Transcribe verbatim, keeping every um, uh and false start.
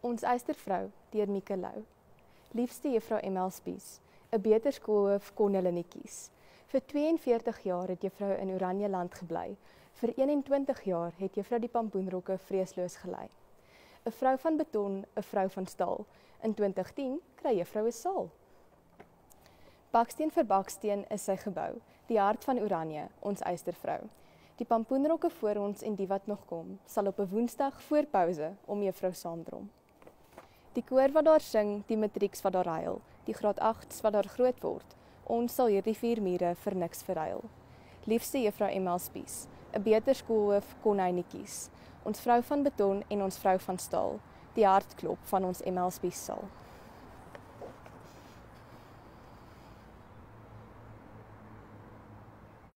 Ons Eystervrou deur Mieke Lou. Liefste juffrou Emel Spies, 'n beter skoolhoof kon hulle nie kies. Vir tweeënveertig jaar het juffrou in Oranjeland gebly. Vir eenentwintig jaar het juffrou die Pampoenrokke vreesloos gelei. 'n Vrou van beton, 'n vrou van staal. In twintig tien kry juffrou 'n saal. Baksteen vir baksteen is sy gebou, die hart van Oranje, ons Eystervrou. Die Pampoenrokke voor ons en die wat nog kom, sal op 'n Woensdag voor pouse om juffrou saamdrom. Die koor wat daar sing, die matrieks wat daar huil, die graad agts wat daar groot word, ons sal hierdie vier mure vir niks verruil. Liefste juffrou Emel Spies, 'n beter skoolhoof kon hy nie kies. Ons vrou van beton en ons vrou van staal, die hartklop van ons Emel Spies saal.